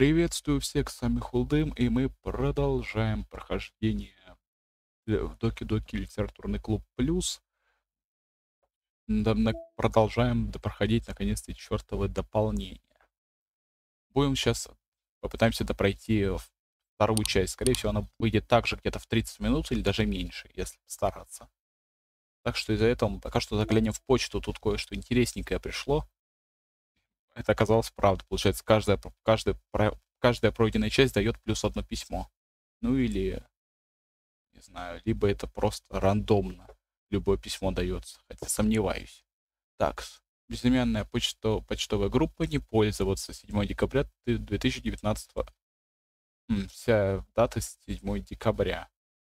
Приветствую всех, с вами Хулдым, и мы продолжаем прохождение в Доки-Доки Литературный клуб Плюс. Продолжаем проходить наконец-то чертовы дополнение. Будем сейчас попытаемся допройти вторую часть. Скорее всего, она выйдет также где-то в 30 минут или даже меньше, если постараться. Так что из-за этого мы пока что заглянем в почту. Тут кое-что интересненькое пришло. Это оказалось правда. Получается, каждая пройденная часть дает плюс одно письмо. Ну или, не знаю, либо это просто рандомно. Любое письмо дается. Хотя сомневаюсь. Так, безымянная почтовая группа не пользоваться. 7 декабря 2019. Вся дата 7 декабря.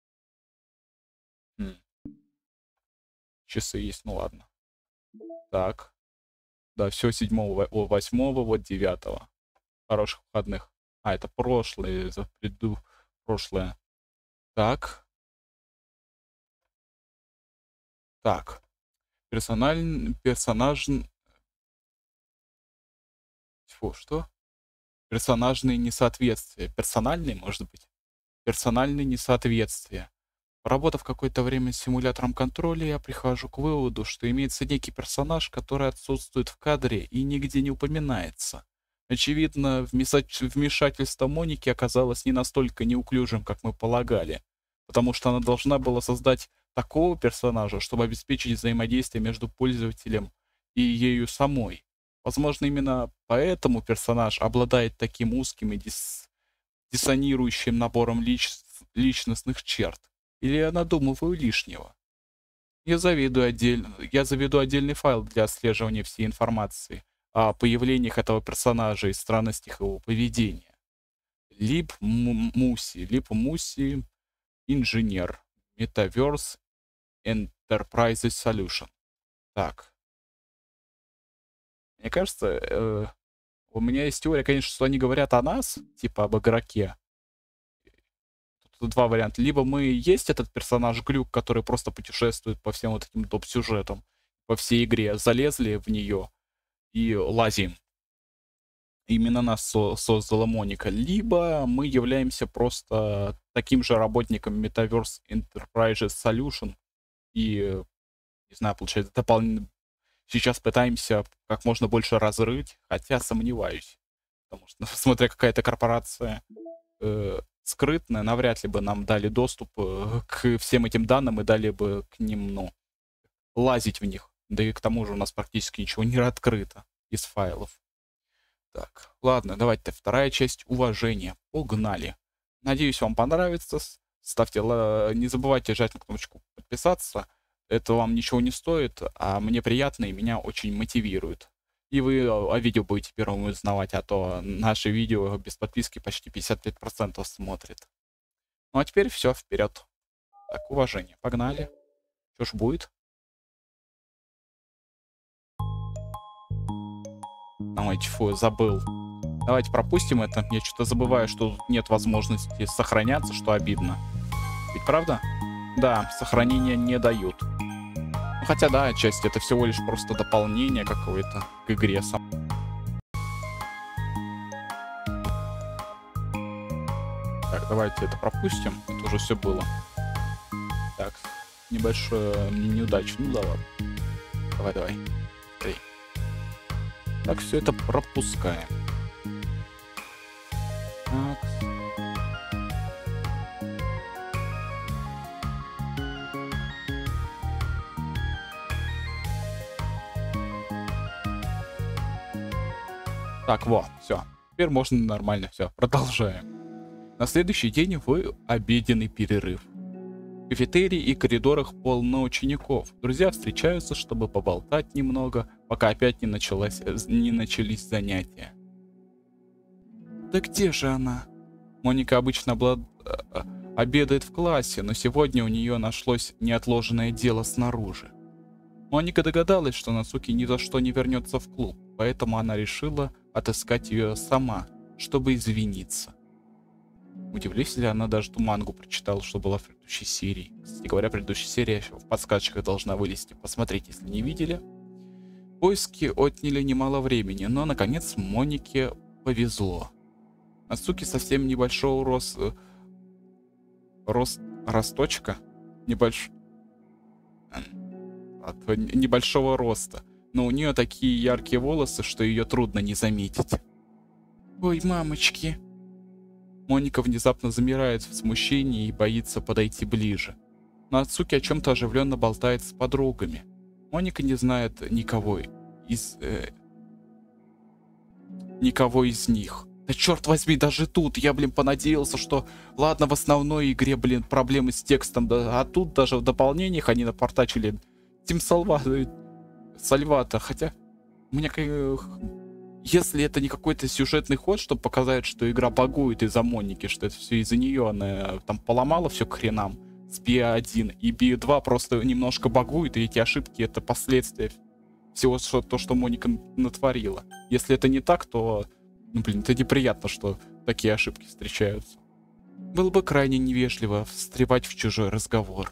Часы есть, ну ладно. Так. Да, все 7-го, 8-го, вот 9-го. Хороших выходных. А, это прошлое, прошлое. Так. Так. Персонаж... Фу, что? Персонажные несоответствия. Персональные, может быть? Персональные несоответствия. Поработав какое-то время с симулятором контроля, я прихожу к выводу, что имеется некий персонаж, который отсутствует в кадре и нигде не упоминается. Очевидно, вмешательство Моники оказалось не настолько неуклюжим, как мы полагали, потому что она должна была создать такого персонажа, чтобы обеспечить взаимодействие между пользователем и ею самой. Возможно, именно поэтому персонаж обладает таким узким и диссонирующим набором личностных черт. Или я надумываю лишнего? Я заведу отдельный файл для отслеживания всей информации о появлениях этого персонажа и странностях его поведения. Лип Муси, инженер, Metaverse Enterprise Solution. Так. Мне кажется, у меня есть теория, конечно, что они говорят о нас, типа об игроке. Тут два варианта. Либо мы есть этот персонаж Глюк, который просто путешествует по всем вот этим топ-сюжетам, по всей игре, залезли в нее и лазим. Именно нас создала Моника. Либо мы являемся просто таким же работником Metaverse Enterprise Solution и, не знаю, получается, сейчас пытаемся как можно больше разрыть, хотя сомневаюсь. Потому что, смотря какая-то корпорация скрытная, навряд ли бы нам дали доступ к всем этим данным и дали бы к ним, ну, лазить в них. Да и к тому же у нас практически ничего не открыто из файлов. Так, ладно, давайте вторая часть уважения. Погнали. Надеюсь, вам понравится. Ставьте, не забывайте жать на кнопочку подписаться. Это вам ничего не стоит, а мне приятно и меня очень мотивирует. И вы о видео будете первым узнавать, а то наши видео без подписки почти 55% смотрит. Ну а теперь все, вперед. Так, уважение, погнали. Что ж будет? Давайте, фу, забыл. Давайте пропустим это. Я что-то забываю, что тут нет возможности сохраняться, что обидно. Ведь правда? Да, сохранения не дают. Ну, хотя да, отчасти это всего лишь просто дополнение какое-то к игре сам. Так, давайте это пропустим. Это уже все было. Так, небольшая неудача. Ну да ладно. Давай. 3. Так, все это пропускаем. Так. Так, вот, все. Теперь можно нормально, все. Продолжаем. На следующий день в обеденный перерыв. В кафетерии и коридорах полно учеников. Друзья встречаются, чтобы поболтать немного, пока опять не начались занятия. Да где же она? Моника обычно обедает в классе, но сегодня у нее нашлось неотложенное дело снаружи. Моника догадалась, что Нацуки ни за что не вернется в клуб, поэтому она решила отыскать ее сама, чтобы извиниться. Удивлюсь, если она даже ту мангу прочитала, что была в предыдущей серии. Кстати говоря, предыдущая серия в подсказках должна вылезти. Посмотрите, если не видели. Поиски отняли немало времени, но, наконец, Монике повезло. Нацуки совсем небольшого росточка. Небольшого роста. Но у нее такие яркие волосы, что ее трудно не заметить. Ой, мамочки. Моника внезапно замирает в смущении и боится подойти ближе. Нацуки о чем-то оживленно болтает с подругами. Моника не знает никого из них. Да черт возьми, даже тут я, понадеялся, что... Ладно, в основной игре, проблемы с текстом, да, а тут даже в дополнениях они напортачили Тим Сальвата, хотя... Если это не какой-то сюжетный ход, чтобы показать, что игра багует из-за Моники, что это все из-за нее, она там поломала все к хренам с BA1, и BA2 просто немножко багует, и эти ошибки — это последствия всего, что Моника натворила. Если это не так, то... это неприятно, что такие ошибки встречаются. Было бы крайне невежливо встревать в чужой разговор.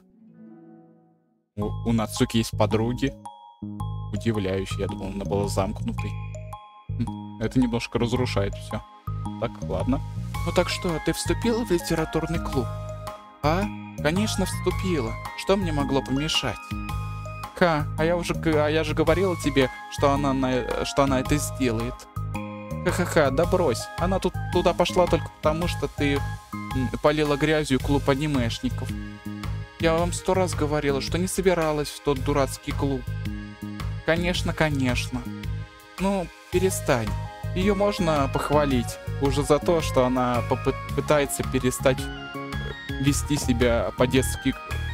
У Нацуки есть подруги. Удивляюще, я думал, она была замкнутой. Это немножко разрушает все. Так, ладно. Ну так что, ты вступила в литературный клуб? А? Конечно, вступила. Что мне могло помешать? А я же говорила тебе, что она это сделает. Ха-ха-ха, да брось. Она туда пошла только потому, что ты полила грязью клуб анимешников. Я вам 100 раз говорила, что не собиралась в тот дурацкий клуб. Конечно. Ну, перестань. Ее можно похвалить уже за то, что она пытается перестать вести себя по-детски...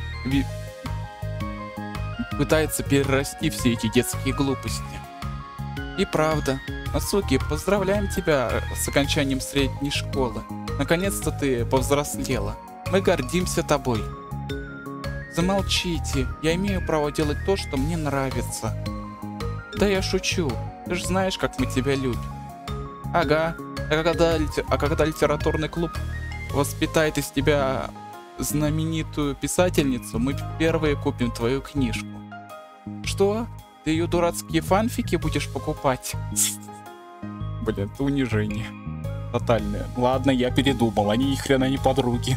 Пытается перерасти все эти детские глупости. И правда. Нацуки, поздравляем тебя с окончанием средней школы. Наконец-то ты повзрослела. Мы гордимся тобой. Замолчите. Я имею право делать то, что мне нравится. Да я шучу. Ты же знаешь, как мы тебя любим. Ага. А когда литературный клуб воспитает из тебя знаменитую писательницу, мы первые купим твою книжку. Что? Ты ее дурацкие фанфики будешь покупать? Это унижение. Тотальное. Ладно, я передумал. Они ни хрена не подруги.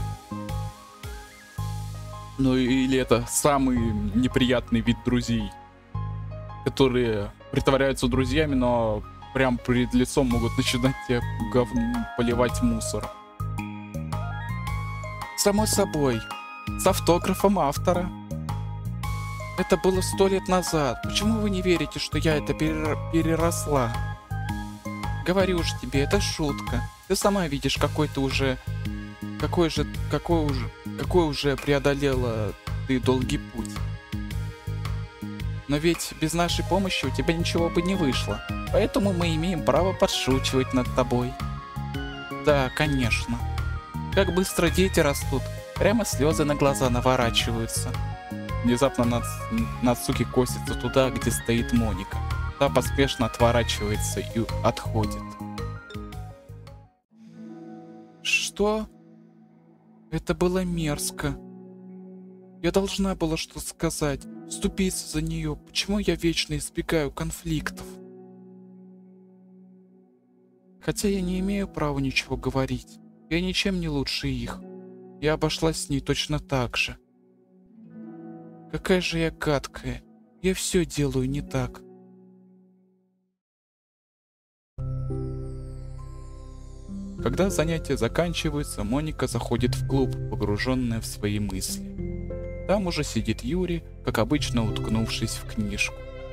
Ну или это самый неприятный вид друзей, которые притворяются друзьями, но прям перед лицом могут начинать тебе поливать мусор. Само собой. С автографом автора. Это было 100 лет назад. Почему вы не верите, что я это переросла? Говорю же тебе, это шутка. Ты сама видишь, какой уже преодолела ты долгий путь. Но ведь без нашей помощи у тебя ничего бы не вышло. Поэтому мы имеем право подшучивать над тобой. Да, конечно. Как быстро дети растут. Прямо слезы на глаза наворачиваются. Внезапно Нацуки косится туда, где стоит Моника. Та поспешно отворачивается и отходит. Что? Это было мерзко. Я должна была что сказать, вступиться за нее. Почему я вечно избегаю конфликтов? Хотя я не имею права ничего говорить. Я ничем не лучше их. Я обошлась с ней точно так же. Какая же я гадкая. Я все делаю не так. Когда занятия заканчиваются, Моника заходит в клуб, погруженная в свои мысли. Там уже сидит Юри, как обычно уткнувшись в книжку.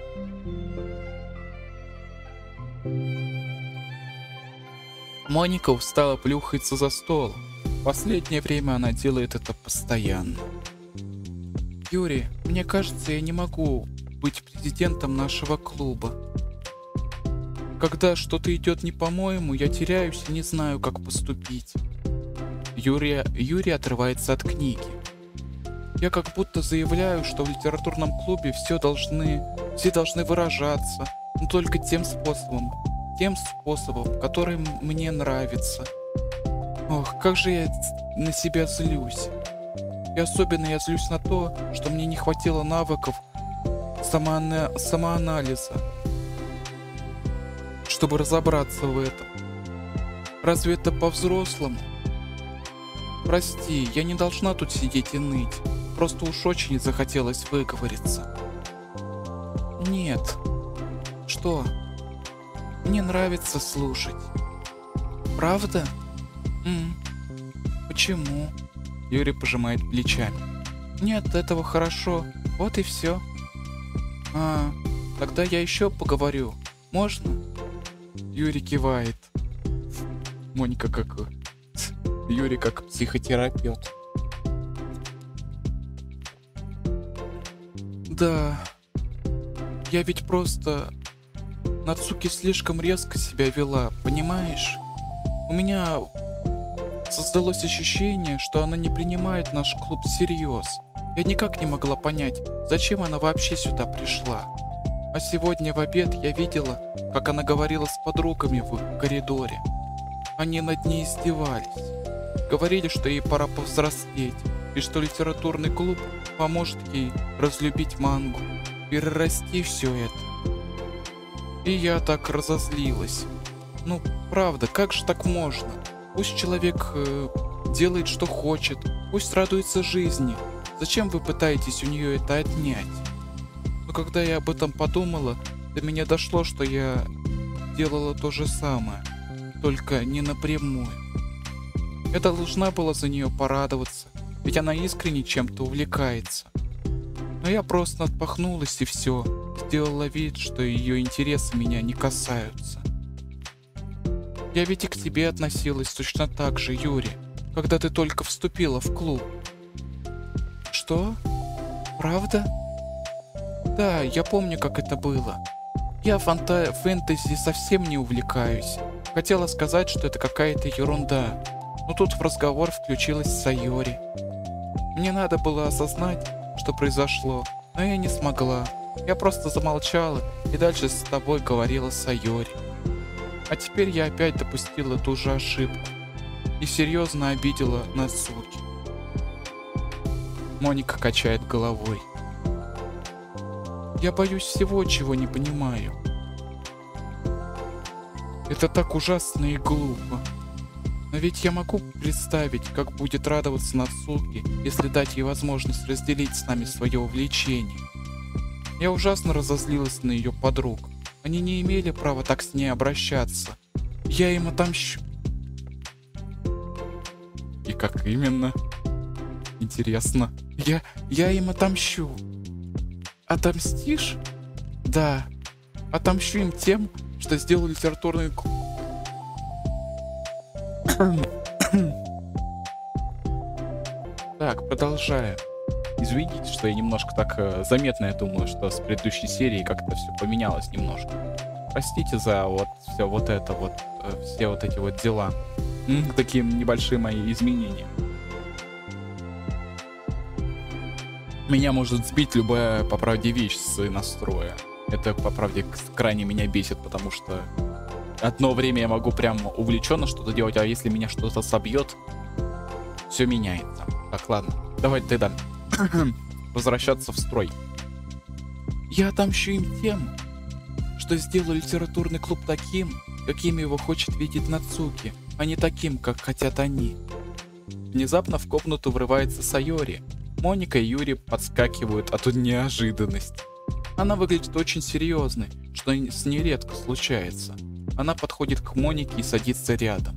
Моника устало плюхается за стол. В последнее время она делает это постоянно. Юри, мне кажется, я не могу быть президентом нашего клуба. Когда что-то идет не по-моему, я теряюсь и не знаю, как поступить. Юрий отрывается от книги. Я как будто заявляю, что в литературном клубе все должны выражаться, но только тем способом, который мне нравится. Ох, как же я на себя злюсь. И особенно я злюсь на то, что мне не хватило навыков самоанализа, чтобы разобраться в этом. Разве это по-взрослому? Прости, я не должна тут сидеть и ныть. Просто уж очень захотелось выговориться. Нет. Что? Мне нравится слушать. Правда? Почему? Юрий пожимает плечами. Мне от этого хорошо. Вот и все. Тогда я еще поговорю. Можно? Юрий кивает. Моника как... Юрий как психотерапевт. Да. Я ведь просто... Нацуки слишком резко себя вела, понимаешь? У меня создалось ощущение, что она не принимает наш клуб всерьез. Я никак не могла понять, зачем она вообще сюда пришла. А сегодня в обед я видела, как она говорила с подругами в коридоре. Они над ней издевались. Говорили, что ей пора повзрослеть, и что литературный клуб поможет ей разлюбить мангу, перерасти все это. И я так разозлилась. Ну, правда, как же так можно? Пусть человек делает, что хочет, пусть радуется жизни. Зачем вы пытаетесь у нее это отнять? Но когда я об этом подумала, до меня дошло, что я делала то же самое, только не напрямую. Я должна была за нее порадоваться, ведь она искренне чем-то увлекается. Но я просто отпахнулась и все, сделала вид, что ее интересы меня не касаются. Я ведь и к тебе относилась точно так же, Юрий, когда ты только вступила в клуб. Что? Правда? Да, я помню, как это было. Я фэнтези совсем не увлекаюсь. Хотела сказать, что это какая-то ерунда, но тут в разговор включилась Сайори. Мне надо было осознать, что произошло, но я не смогла. Я просто замолчала и дальше с тобой говорила Сайори. А теперь я опять допустила ту же ошибку и серьезно обидела Нацуки. Моника качает головой. Я боюсь всего, чего не понимаю. Это так ужасно и глупо. Но ведь я могу представить, как будет радоваться Нацуки, если дать ей возможность разделить с нами свое увлечение. Я ужасно разозлилась на ее подруг. Они не имели права так с ней обращаться. Я им отомщу. И как именно? Интересно. Я им отомщу. Отомстишь? Да. Отомщу им тем, что сделал литературный клуб. Так, продолжаю. Извините, что я немножко так заметно, я думаю, что с предыдущей серии как-то все поменялось немножко. Простите за вот все вот это вот, все вот эти вот дела. Такие небольшие мои изменения. Меня может сбить любая, по правде, вещь с настроя. Это, по правде, крайне меня бесит, потому что одно время я могу прям увлеченно что-то делать, а если меня что-то собьет, все меняется. Так, ладно, давай тогда возвращаться в строй. Я отомщу им тем, что сделаю литературный клуб таким, каким его хочет видеть Нацуки, а не таким, как хотят они. Внезапно в комнату врывается Сайори. Моника и Юрий подскакивают от неожиданности. Она выглядит очень серьезной, что с ней редко случается. Она подходит к Монике и садится рядом.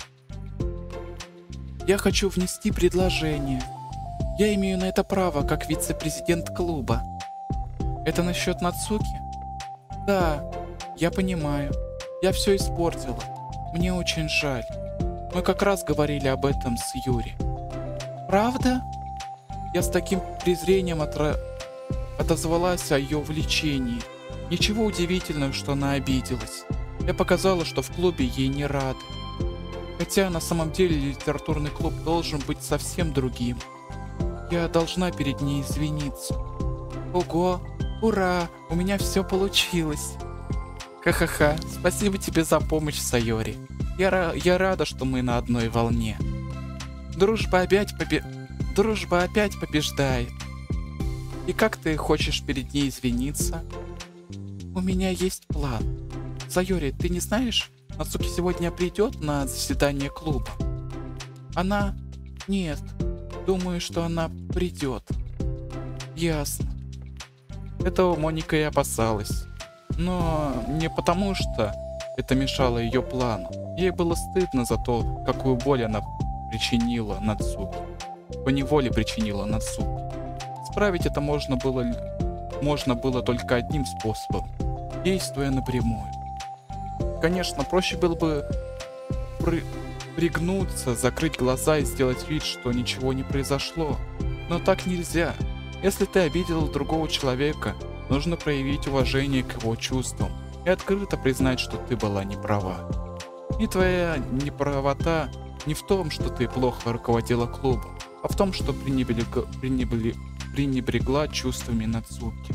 Я хочу внести предложение. Я имею на это право, как вице-президент клуба. Это насчет Нацуки? Да, я понимаю. Я все испортила. Мне очень жаль. Мы как раз говорили об этом с Юри. Правда? Я с таким презрением отозвалась о ее увлечении. Ничего удивительного, что она обиделась. Я показала, что в клубе ей не рады. Хотя на самом деле литературный клуб должен быть совсем другим. Я должна перед ней извиниться. Ого, ура, у меня все получилось. Ха-ха-ха, спасибо тебе за помощь, Сайори. Я рада, что мы на одной волне. Дружба опять побеждает. И как ты хочешь перед ней извиниться? У меня есть план. Сайори, ты не знаешь, Нацуки сегодня придет на заседание клуба? Она... Нет. Думаю, что она придет. Ясно. Этого Моника и опасалась. Но не потому, что это мешало ее плану. Ей было стыдно за то, какую боль она причинила Нацуки. Поневоле причинила Нацуки. Исправить это можно было только одним способом, действуя напрямую. Конечно, проще было бы пригнуться, закрыть глаза и сделать вид, что ничего не произошло. Но так нельзя. Если ты обидел другого человека, нужно проявить уважение к его чувствам и открыто признать, что ты была не права. И твоя неправота не в том, что ты плохо руководила клубом, а в том, что пренебрегла чувствами Нацуки.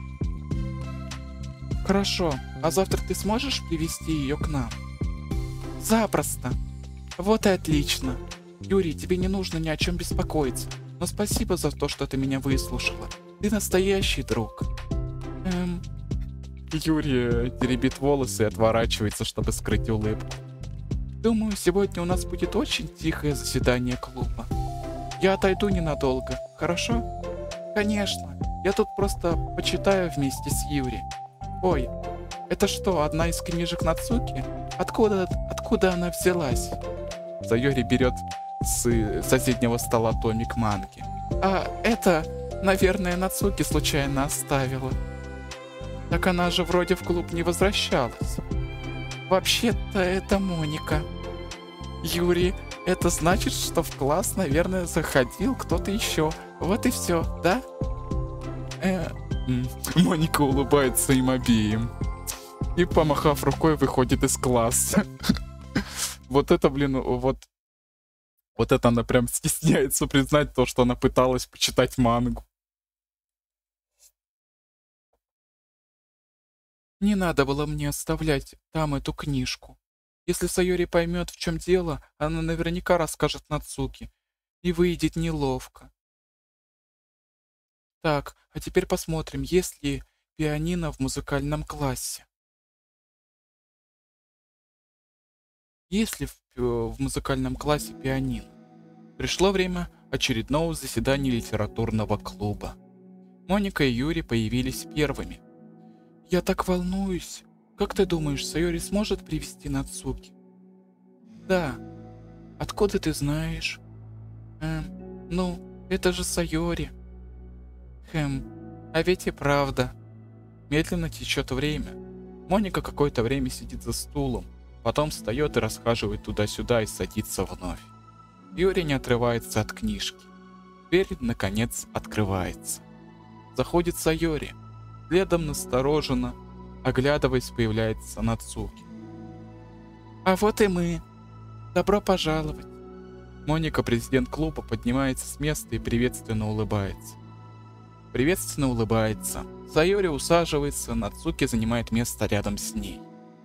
Хорошо, а завтра ты сможешь привести ее к нам? Запросто. Вот и отлично. Юрий, тебе не нужно ни о чем беспокоиться, но спасибо за то, что ты меня выслушала. Ты настоящий друг. Юрий теребит волосы и отворачивается, чтобы скрыть улыбку. Думаю, сегодня у нас будет очень тихое заседание клуба. Я отойду ненадолго, хорошо? Конечно, я тут просто почитаю вместе с Юри. Ой, это что, одна из книжек Нацуки? Откуда она взялась? Сайори берет с соседнего стола томик манги. А это, наверное, Нацуки случайно оставила. Так она же вроде в клуб не возвращалась. Вообще-то это Моника. Юрий, это значит, что в класс, наверное, заходил кто-то еще. Вот и все, да? Моника улыбается им обеим. И, помахав рукой, выходит из класса. Вот это, блин, вот это она прям стесняется признать то, что она пыталась почитать мангу. Не надо было мне оставлять там эту книжку. Если Сайори поймет, в чем дело, она наверняка расскажет Нацуки. И выйдет неловко. Так, а теперь посмотрим, есть ли пианино в музыкальном классе. Есть ли в музыкальном классе пианино? Пришло время очередного заседания литературного клуба. Моника и Юрий появились первыми. Я так волнуюсь. Как ты думаешь, Сайори сможет привести Нацуки? Да. Откуда ты знаешь? Ну, это же Сайори. А ведь и правда. Медленно течет время. Моника какое-то время сидит за стулом, потом встает и расхаживает туда-сюда и садится вновь. Юрий не отрывается от книжки. Дверь, наконец, открывается. Заходит Сайори. Следом настороженно, оглядываясь, появляется Нацуки. А вот и мы. Добро пожаловать. Моника, президент клуба, поднимается с места и приветственно улыбается. Сайори усаживается, Нацуки занимает место рядом с ней.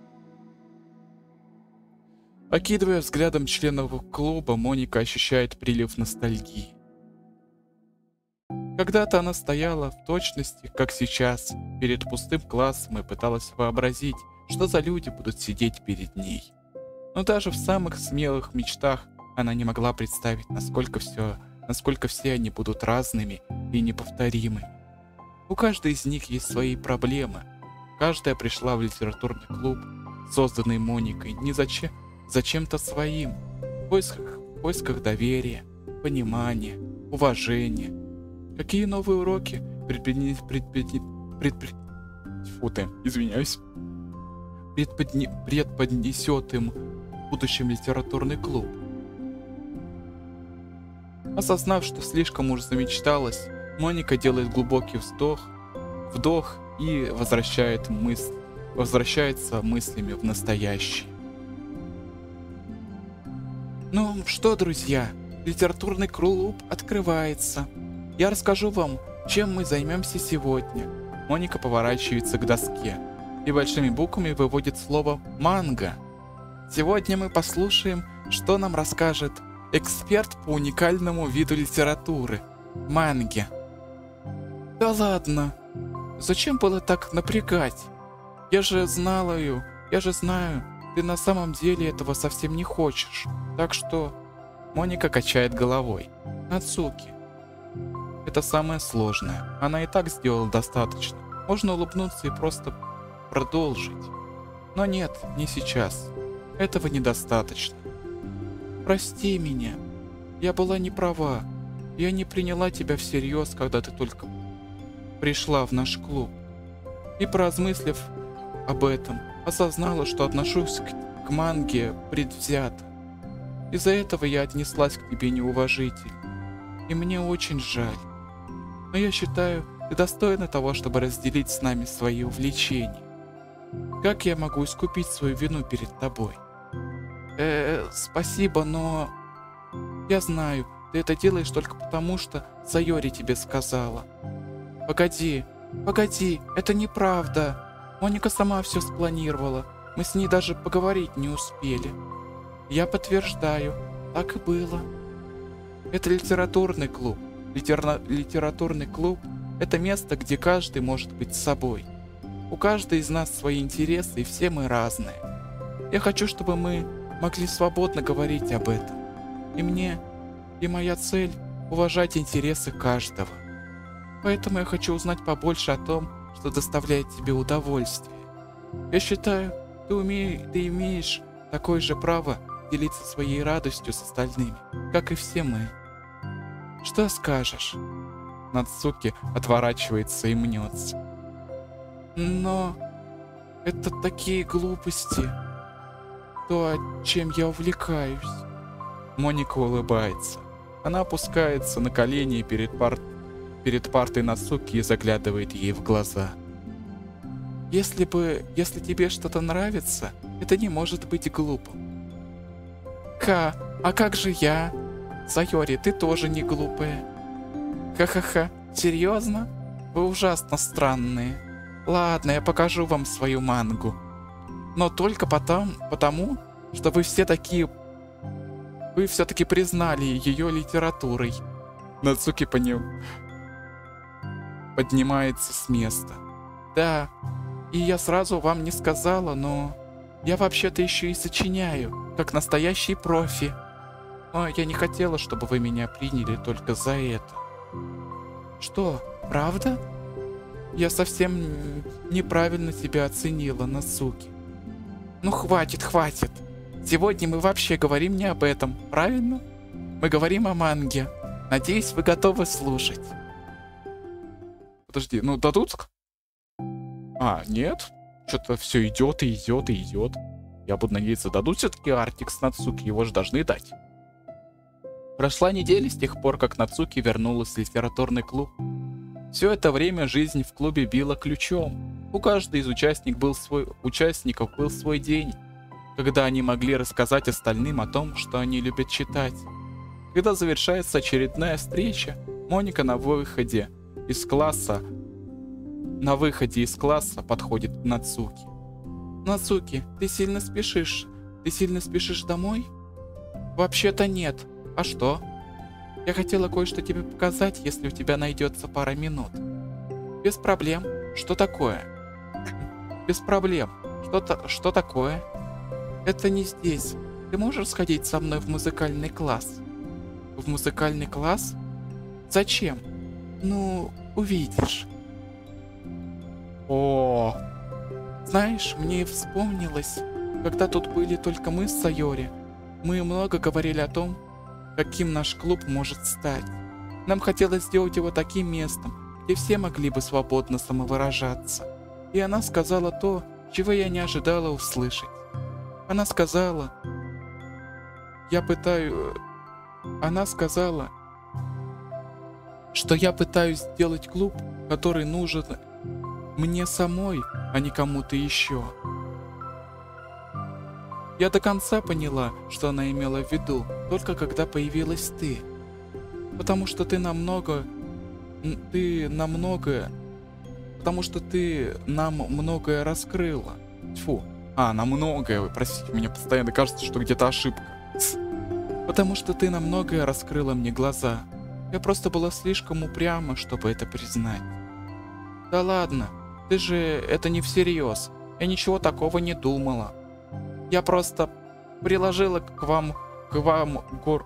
Окидывая взглядом членов клуба, Моника ощущает прилив ностальгии. Когда-то она стояла в точности, как сейчас, перед пустым классом и пыталась вообразить, что за люди будут сидеть перед ней. Но даже в самых смелых мечтах она не могла представить, насколько все они будут разными и неповторимыми. У каждой из них есть свои проблемы. Каждая пришла в литературный клуб, созданный Моникой, не зачем-то своим, в поисках доверия, понимания, уважения. Какие новые уроки преподнесет им в будущем литературный клуб? Осознав, что слишком уж замечталась, Моника делает глубокий вдох и возвращается мыслями в настоящее. Ну что, друзья, литературный клуб открывается. Я расскажу вам, чем мы займемся сегодня. Моника поворачивается к доске и большими буквами выводит слово «манга». Сегодня мы послушаем, что нам расскажет эксперт по уникальному виду литературы – манге. Да ладно, зачем было так напрягать? Я же знаю, ты на самом деле этого совсем не хочешь. Так что... Моника качает головой. Нацуки. Это самое сложное. Она и так сделала достаточно. Можно улыбнуться и просто продолжить. Но нет, не сейчас. Этого недостаточно. Прости меня. Я была не права. Я не приняла тебя всерьез, когда ты только пришла в наш клуб. И поразмыслив об этом, осознала, что отношусь к манге предвзято. Из-за этого я отнеслась к тебе неуважительно. И мне очень жаль. Но я считаю, ты достойна того, чтобы разделить с нами свои увлечения. Как я могу искупить свою вину перед тобой? Спасибо, но... Я знаю, ты это делаешь только потому, что Сайори тебе сказала. Погоди, это неправда. Моника сама все спланировала. Мы с ней даже поговорить не успели. Я подтверждаю, так и было. Это литературный клуб. Литературный клуб – это место, где каждый может быть собой. У каждого из нас свои интересы, и все мы разные. Я хочу, чтобы мы могли свободно говорить об этом. И моя цель – уважать интересы каждого. Поэтому я хочу узнать побольше о том, что доставляет тебе удовольствие. Я считаю, ты имеешь такое же право делиться своей радостью с остальными, как и все мы. Что скажешь? Нацуки отворачивается и мнется. Но это такие глупости. То, чем я увлекаюсь. Моника улыбается. Она опускается на колени перед партой Нацуки и заглядывает ей в глаза. Если тебе что-то нравится, это не может быть глупым. А как же я? Сайори, ты тоже не глупая. Ха-ха-ха, серьезно? Вы ужасно странные. Ладно, я покажу вам свою мангу. Но только потому, что вы все-таки признали ее литературой. Нацуки поднимается с места. Да, и я сразу вам не сказала, но я вообще-то еще и сочиняю, как настоящий профи. Но я не хотела, чтобы вы меня приняли только за это. Что, правда? Я совсем неправильно тебя оценила, Нацуки. Ну хватит. Сегодня мы вообще говорим не об этом, правильно? Мы говорим о манге. Надеюсь, вы готовы слушать. Подожди, ну дадут? Нет. Что-то все идет. Я буду надеяться, дадут все-таки Артик с Нацуки, его же должны дать. Прошла неделя с тех пор, как Нацуки вернулась в литературный клуб. Все это время жизнь в клубе била ключом. У каждого из участников был свой день, когда они могли рассказать остальным о том, что они любят читать. Когда завершается очередная встреча, Моника на выходе из класса подходит к Нацуки. Нацуки, ты сильно спешишь? Домой? Вообще-то нет. А что? Я хотела кое-что тебе показать, если у тебя найдется пара минут. Без проблем. Что такое? Без проблем. Что такое? Это не здесь. Ты можешь сходить со мной в музыкальный класс? В музыкальный класс? Зачем? Ну, увидишь. О, знаешь, мне вспомнилось, когда тут были только мы с Сайори, мы много говорили о том, каким наш клуб может стать. Нам хотелось сделать его таким местом, где все могли бы свободно самовыражаться. И она сказала то, чего я не ожидала услышать. Она сказала, что я пытаюсь сделать клуб, который нужен мне самой, а не кому-то еще. Я до конца поняла, что она имела в виду, только когда появилась ты. Потому что ты нам многое раскрыла. Тьфу. На многое, простите, мне постоянно кажется, что где-то ошибка. Потому что ты на многое раскрыла мне глаза. Я просто была слишком упряма, чтобы это признать. Да ладно, ты же это не всерьез. Я ничего такого не думала. Я просто приложила к вам гор...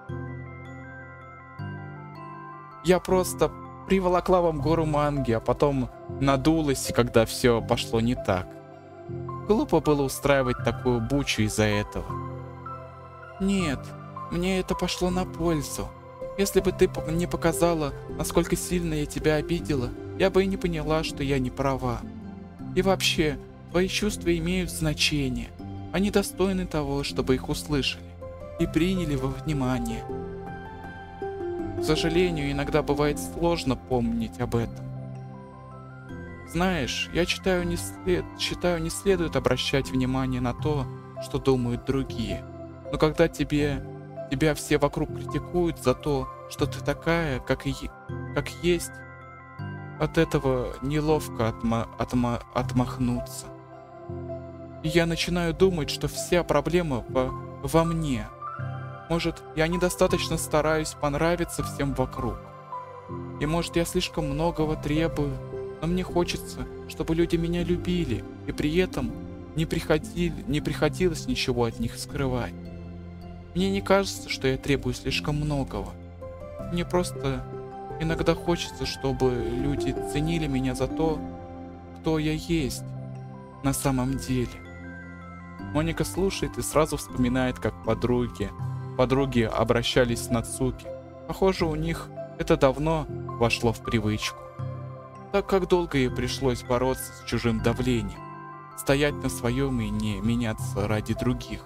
Я просто приволокла вам гору манги, а потом надулась, когда все пошло не так. Глупо было устраивать такую бучу из-за этого. Нет, мне это пошло на пользу. Если бы ты не показала, насколько сильно я тебя обидела, я бы и не поняла, что я не права. И вообще, твои чувства имеют значение. Они достойны того, чтобы их услышали и приняли во внимание. К сожалению, иногда бывает сложно помнить об этом. Знаешь, я считаю, не следует обращать внимание на то, что думают другие. Но когда тебя все вокруг критикуют за то, что ты такая, как есть, от этого неловко отмахнуться. И я начинаю думать, что вся проблема во мне. Может, я недостаточно стараюсь понравиться всем вокруг. И может, я слишком многого требую, но мне хочется, чтобы люди меня любили, и при этом не приходилось ничего от них скрывать. Мне не кажется, что я требую слишком многого. Мне просто иногда хочется, чтобы люди ценили меня за то, кто я есть на самом деле. Моника слушает и сразу вспоминает, как подруги обращались с Нацуки. Похоже, у них это давно вошло в привычку. Так как долго ей пришлось бороться с чужим давлением, стоять на своем и не меняться ради других.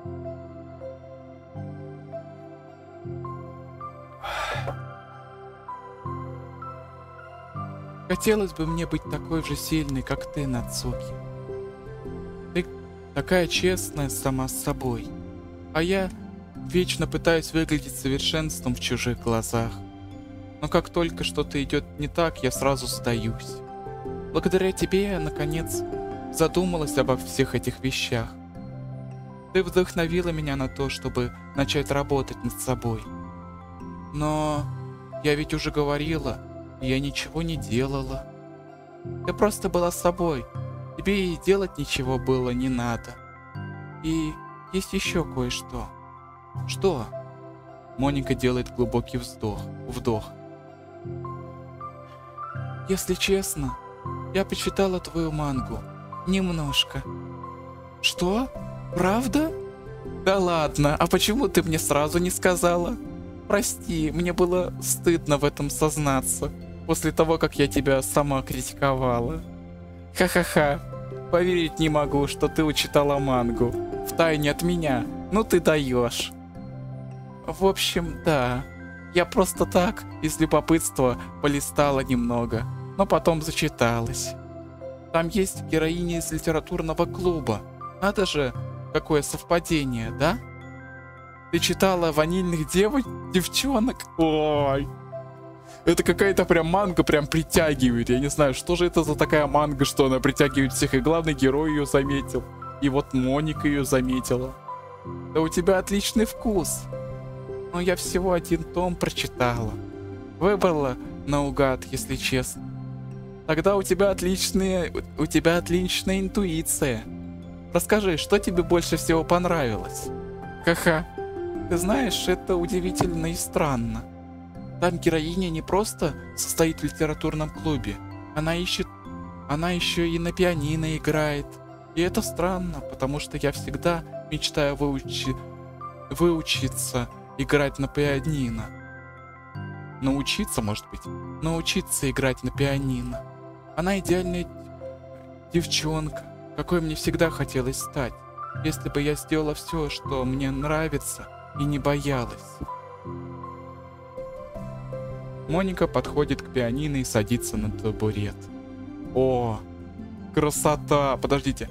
Хотелось бы мне быть такой же сильной, как ты, Нацуки. Ты такая честная сама с собой, а я вечно пытаюсь выглядеть совершенством в чужих глазах. Но как только что-то идет не так, я сразу сдаюсь. Благодаря тебе я, наконец, задумалась обо всех этих вещах. Ты вдохновила меня на то, чтобы начать работать над собой. Но я ведь уже говорила, я ничего не делала. Ты просто была собой. Тебе и делать ничего было не надо. И есть еще кое-что. Что? Моника делает глубокий вдох. Если честно, я почитала твою мангу. Немножко. Что? Правда? Да ладно, а почему ты мне сразу не сказала? Прости, мне было стыдно в этом сознаться, после того, как я тебя сама критиковала. Ха-ха-ха, поверить не могу, что ты учитала мангу. Втайне от меня, ну ты даешь. В общем, да, я просто так, из любопытства, полистала немного, но потом зачиталась. Там есть героиня из литературного клуба. Надо же, какое совпадение, да? Ты читала «Ванильных девчонок»? Ой, это какая-то прям манга прям притягивает. Я не знаю, что же это за такая манга, что она притягивает всех. И главный герой ее заметил. И вот Моника ее заметила. Да у тебя отличный вкус. Но я всего один том прочитала. Выбрала наугад, если честно. Тогда у тебя отличная интуиция. Расскажи, что тебе больше всего понравилось? Ха-ха. Ты знаешь, это удивительно и странно. Там героиня не просто состоит в литературном клубе. Она еще и на пианино играет. И это странно, потому что я всегда мечтаю выучиться играть на пианино. Научиться, может быть? Научиться играть на пианино. Она идеальная девчонка, какой мне всегда хотелось стать, если бы я сделала все, что мне нравится, и не боялась. Моника подходит к пианино и садится на табурет. О, красота! Подождите.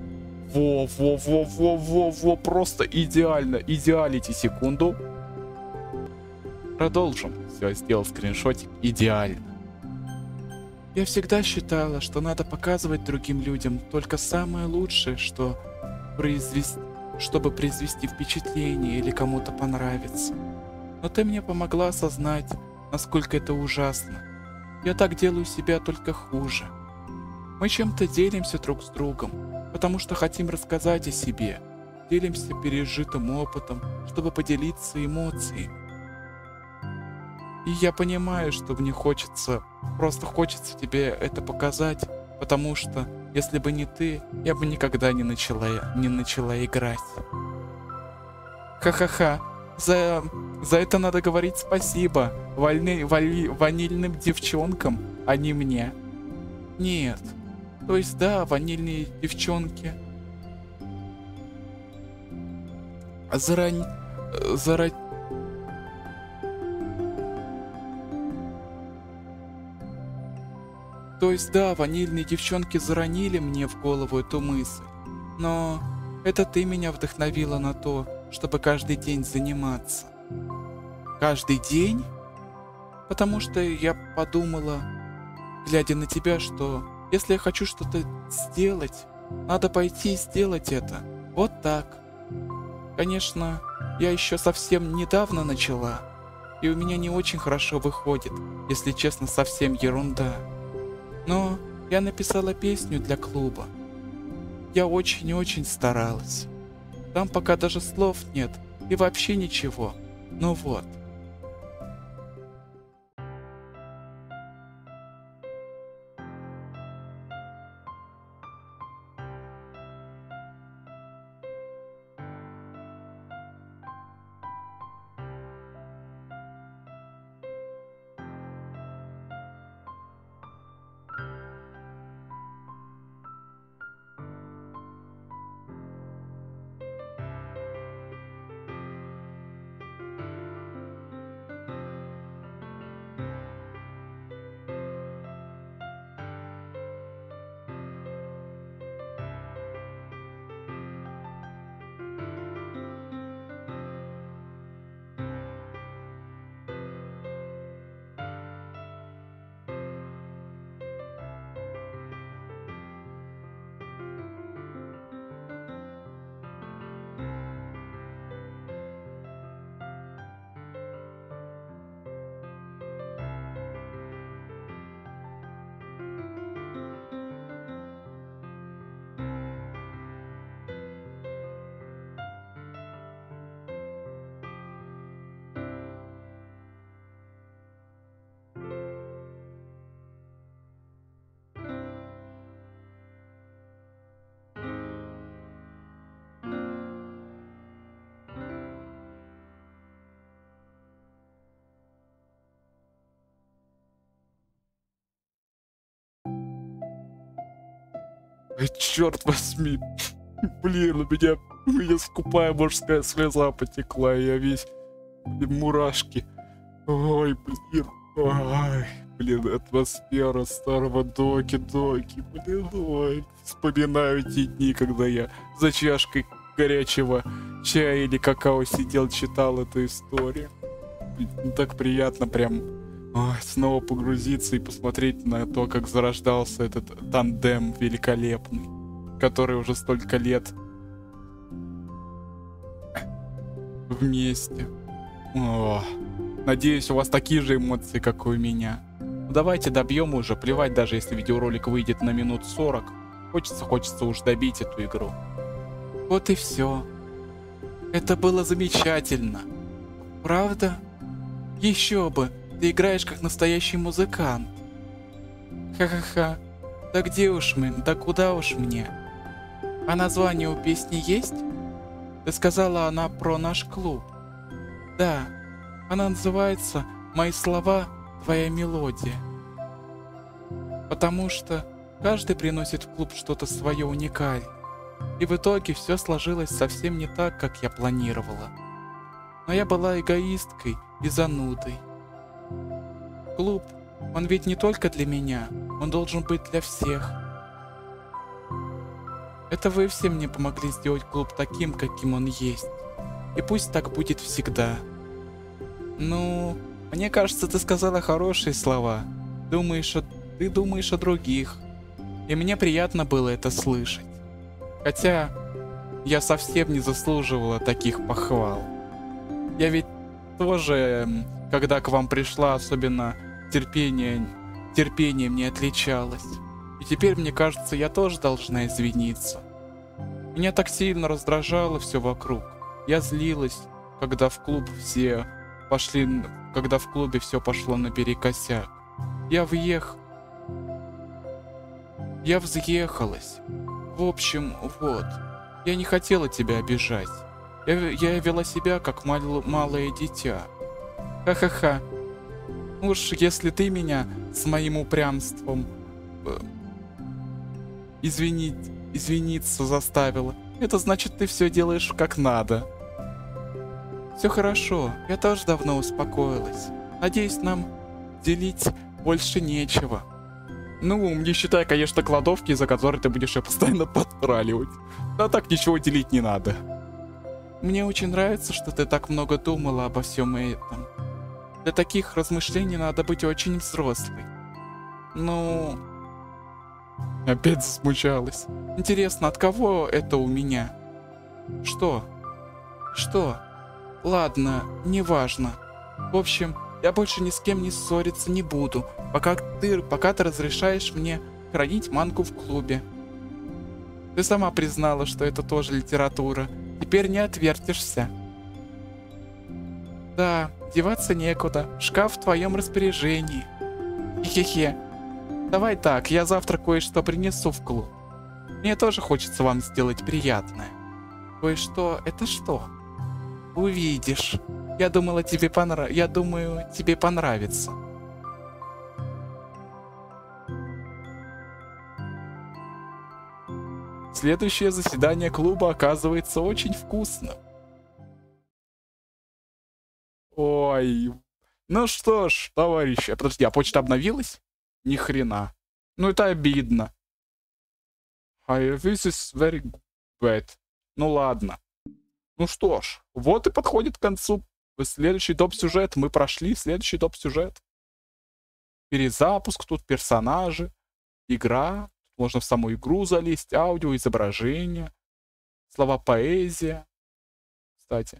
Во, просто идеально, идеалити, секунду. Продолжим. Все, сделал скриншотик. Идеально. Я всегда считала, что надо показывать другим людям только самое лучшее, чтобы произвести впечатление или кому-то понравиться. Но ты мне помогла осознать, насколько это ужасно. Я так делаю себя только хуже. Мы чем-то делимся друг с другом, потому что хотим рассказать о себе, делимся пережитым опытом, чтобы поделиться эмоциями. И я понимаю, что мне хочется, просто хочется тебе это показать, потому что, если бы не ты, я бы никогда не начала играть. Ха-ха-ха, за это надо говорить спасибо ванильным девчонкам, а не мне. Нет, то есть да, ванильные девчонки То есть да, ванильные девчонки заронили мне в голову эту мысль, но это ты меня вдохновила на то, чтобы каждый день заниматься. Каждый день? Потому что я подумала, глядя на тебя, что если я хочу что-то сделать, надо пойти и сделать это. Вот так. Конечно, я еще совсем недавно начала, и у меня не очень хорошо выходит, если честно, совсем ерунда. Но я написала песню для клуба. Я очень-очень старалась. Там пока даже слов нет и вообще ничего. Ну вот. Черт возьми. Блин, у меня скупая мужская слеза потекла, и я весь, мурашки. Ой, блин. Ой, блин, атмосфера старого доки, блин, ой. Вспоминаю те дни, когда я за чашкой горячего чая или какао сидел, читал эту историю. Блин, так приятно прям снова погрузиться и посмотреть на то, как зарождался этот тандем великолепный, который уже столько лет вместе. Надеюсь, у вас такие же эмоции, как и у меня. Давайте добьем уже, плевать, даже если видеоролик выйдет на минут 40. Хочется уж добить эту игру. Вот и все. Это было замечательно. Правда? Еще бы. Ты играешь как настоящий музыкант. Ха-ха-ха. Да где уж мы, да куда уж мне. А название у песни есть? Ты сказала, она про наш клуб. Да, она называется «Мои слова, твоя мелодия». Потому что каждый приносит в клуб что-то свое уникальное. И в итоге все сложилось совсем не так, как я планировала. Но я была эгоисткой и занудой. Клуб, он ведь не только для меня, он должен быть для всех. Это вы все мне помогли сделать клуб таким, каким он есть. И пусть так будет всегда. Ну, мне кажется, ты сказала хорошие слова. Ты думаешь о других. И мне приятно было это слышать. Хотя я совсем не заслуживала таких похвал. Я ведь тоже, когда к вам пришла, особенно терпением не отличалась. И теперь, мне кажется, я тоже должна извиниться. Меня так сильно раздражало все вокруг. Я злилась, когда в клуб все пошли, когда в клубе все пошло наперекосяк. Я взъехалась. В общем, вот. Я не хотела тебя обижать. Я вела себя как малое дитя. Ха-ха-ха. Уж если ты меня с моим упрямством извиниться заставила, это значит, ты все делаешь как надо. Все хорошо, я тоже давно успокоилась. Надеюсь, нам делить больше нечего. Ну, не считая, конечно, кладовки, за которые ты будешь ее постоянно подтраливать. Да так ничего делить не надо. Мне очень нравится, что ты так много думала обо всем этом. Для таких размышлений надо быть очень взрослой. Ну... Опять засмущалась. Интересно, от кого это у меня? Что? Что? Ладно, неважно. В общем, я больше ни с кем не ссориться не буду, пока ты разрешаешь мне хранить мангу в клубе. Ты сама признала, что это тоже литература. Теперь не отвертишься. Да, деваться некуда. Шкаф в твоем распоряжении. Хе-хе. Давай так, я завтра кое-что принесу в клуб. Мне тоже хочется вам сделать приятное. Кое-что — это что? Увидишь. Я думаю, тебе понравится. Следующее заседание клуба оказывается очень вкусным. Ой. Ну что ж, товарищи. Подожди, а почта обновилась? Ни хрена. Ну это обидно. This is very bad. Ну ладно. Ну что ж, вот и подходит к концу следующий доп-сюжет. Мы прошли следующий доп-сюжет. Перезапуск, тут персонажи, игра. Можно в саму игру залезть, аудио, изображение, слова поэзия. Кстати.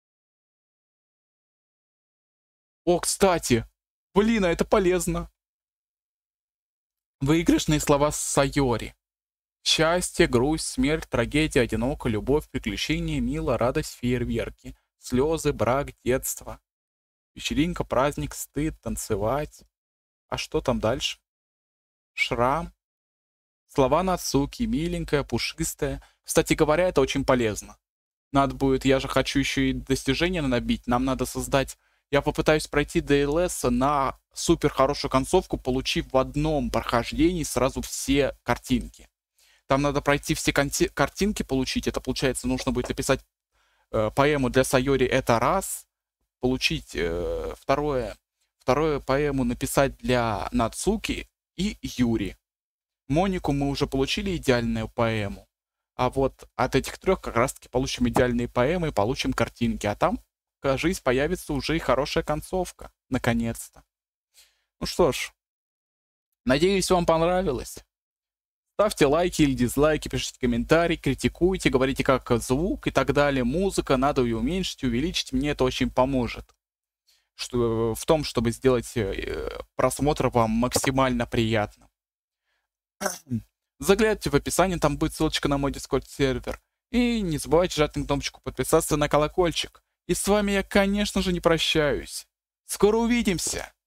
О, кстати! Блин, а это полезно. Выигрышные слова Сайори. Счастье, грусть, смерть, трагедия, одиноко, любовь, приключения, мило, радость, фейерверки, слезы, брак, детство. Вечеринка, праздник, стыд, танцевать. А что там дальше? Шрам. Слова Нацуки, миленькая, пушистая. Кстати говоря, это очень полезно. Надо будет, я же хочу еще и достижения набить. Нам надо создать... Я попытаюсь пройти DLS на супер хорошую концовку, получив в одном прохождении сразу все картинки. Там надо пройти все картинки, получить. Это получается, нужно будет написать поэму для Сайори, это раз. Получить второе поэму написать для Нацуки и Юри. Монику мы уже получили идеальную поэму. А вот от этих трех как раз таки получим идеальные поэмы и получим картинки. А там, кажись, появится уже и хорошая концовка. Наконец-то. Ну что ж. Надеюсь, вам понравилось. Ставьте лайки или дизлайки, пишите комментарии, критикуйте, говорите, как звук и так далее. Музыка, надо ее уменьшить, увеличить. Мне это очень поможет. В том, чтобы сделать просмотр вам максимально приятным. Загляните в описании, там будет ссылочка на мой Discord сервер. И не забывайте жать на кнопочку подписаться на колокольчик. И с вами я, конечно же, не прощаюсь. Скоро увидимся!